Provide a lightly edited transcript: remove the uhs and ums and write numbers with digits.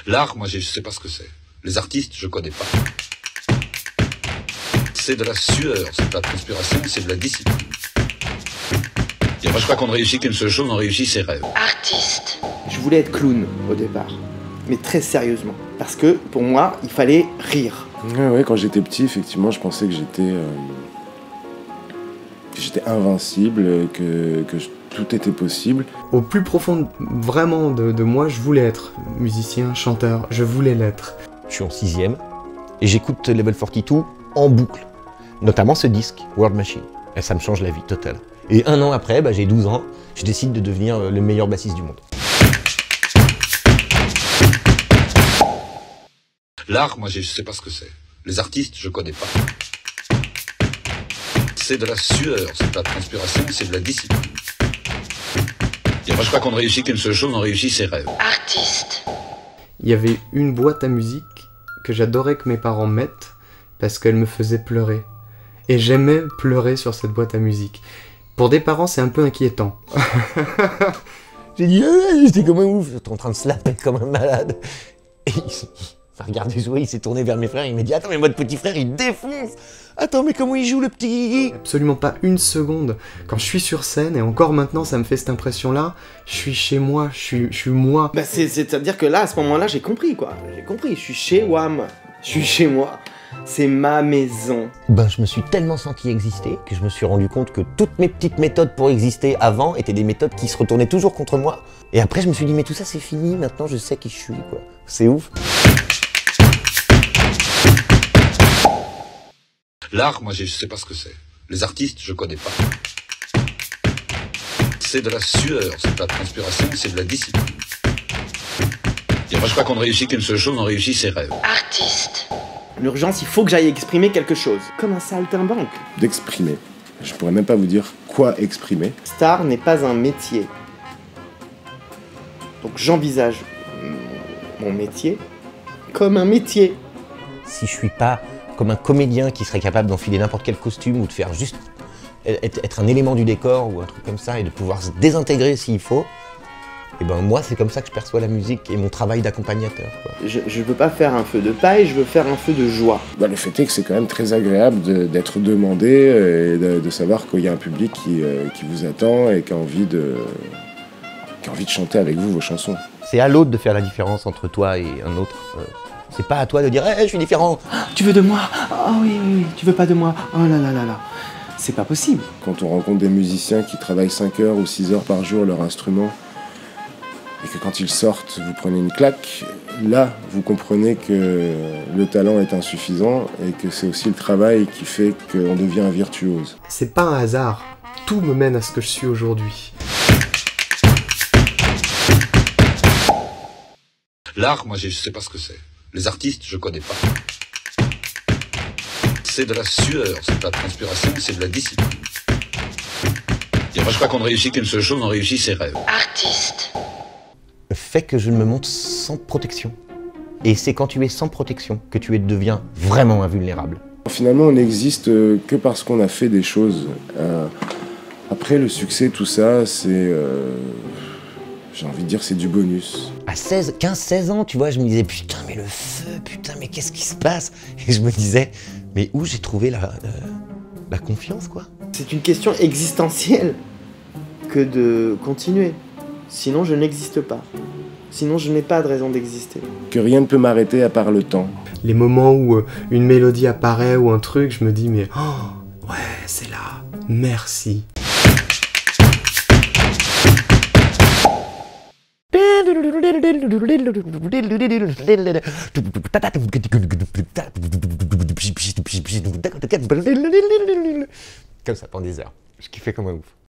L'art, moi, je sais pas ce que c'est. Les artistes, je connais pas. C'est de la sueur, c'est de la transpiration, c'est de la discipline. Et moi, je crois qu'on ne réussit qu'une seule chose, on réussit ses rêves. Artiste. Je voulais être clown au départ, mais très sérieusement. Parce que pour moi, il fallait rire. Ouais, quand j'étais petit, effectivement, je pensais que j'étais invincible, que tout était possible. Au plus profond, vraiment, de moi, je voulais être musicien, chanteur, je voulais l'être. Je suis en 6e et j'écoute Level 42 en boucle, notamment ce disque, World Machine. Et ça me change la vie totale. Et un an après, j'ai 12 ans, je décide de devenir le meilleur bassiste du monde. L'art, moi, je sais pas ce que c'est. Les artistes, je connais pas. C'est de la sueur, c'est de la transpiration, c'est de la discipline. Et moi, je crois qu'on ne réussit qu'une seule chose, on réussit ses rêves. Artiste. Il y avait une boîte à musique que j'adorais que mes parents mettent parce qu'elle me faisait pleurer. Et j'aimais pleurer sur cette boîte à musique. Pour des parents, c'est un peu inquiétant. J'ai dit, j'étais comme un ouf, j'étais en train de se laver comme un malade. Et il m'a regardé jouer, il s'est tourné vers mes frères, il m'a dit, attends, mais votre petit frère, il défonce. Attends, mais comment il joue, le petit Guigui? Absolument pas une seconde. Quand je suis sur scène, et encore maintenant, ça me fait cette impression-là, je suis chez moi, je suis moi. Bah c'est-à-dire que là, à ce moment-là, j'ai compris, quoi. J'ai compris, je suis chez WAM. Je suis chez moi. C'est ma maison. Je me suis tellement senti exister que je me suis rendu compte que toutes mes petites méthodes pour exister avant étaient des méthodes qui se retournaient toujours contre moi. Et après, je me suis dit, mais tout ça, c'est fini, maintenant, je sais qui je suis, quoi. C'est ouf. L'art, moi, je sais pas ce que c'est. Les artistes, je connais pas. C'est de la sueur, c'est de la transpiration, c'est de la discipline. Et moi, je crois qu'on ne réussit qu'une seule chose, on réussit ses rêves. Artiste. L'urgence, il faut que j'aille exprimer quelque chose. Comme un saltimbanque. D'exprimer. Je pourrais même pas vous dire quoi exprimer. Star n'est pas un métier. Donc j'envisage mon métier comme un métier. Si je suis pas comme un comédien qui serait capable d'enfiler n'importe quel costume ou de faire juste être un élément du décor ou un truc comme ça et de pouvoir se désintégrer s'il faut, et moi c'est comme ça que je perçois la musique et mon travail d'accompagnateur. Je veux pas faire un feu de paille, je veux faire un feu de joie. Le fait est que c'est quand même très agréable d'être demandé et de savoir qu'il y a un public qui vous attend et qui a envie de chanter avec vous vos chansons. C'est à l'autre de faire la différence entre toi et un autre. C'est pas à toi de dire hey, « je suis différent ». Tu veux de moi? Ah oui, tu veux pas de moi? Oh là là là là. C'est pas possible. Quand on rencontre des musiciens qui travaillent 5 heures ou 6 heures par jour leur instrument, et que quand ils sortent, vous prenez une claque, là, vous comprenez que le talent est insuffisant et que c'est aussi le travail qui fait qu'on devient un virtuose. C'est pas un hasard. Tout me mène à ce que je suis aujourd'hui. L'art, moi, je sais pas ce que c'est. Les artistes, je connais pas. C'est de la sueur, c'est de la transpiration, c'est de la discipline. Et moi, je crois qu'on ne réussit qu'une seule chose, on réussit ses rêves. Artiste. Le fait que je me montre sans protection. Et c'est quand tu es sans protection que tu deviens vraiment invulnérable. Finalement, on n'existe que parce qu'on a fait des choses. Après, le succès, tout ça, c'est... j'ai envie de dire, c'est du bonus. À 15-16 ans, tu vois, je me disais, putain, mais le feu, putain, mais qu'est-ce qui se passe? Et je me disais, mais où j'ai trouvé la confiance, quoi? C'est une question existentielle que de continuer. Sinon, je n'existe pas. Sinon, je n'ai pas de raison d'exister. Que rien ne peut m'arrêter à part le temps. Les moments où une mélodie apparaît ou un truc, je me dis, mais oh, ouais, c'est là, merci. Comme ça pendant des heures. Je kiffais comme un ouf.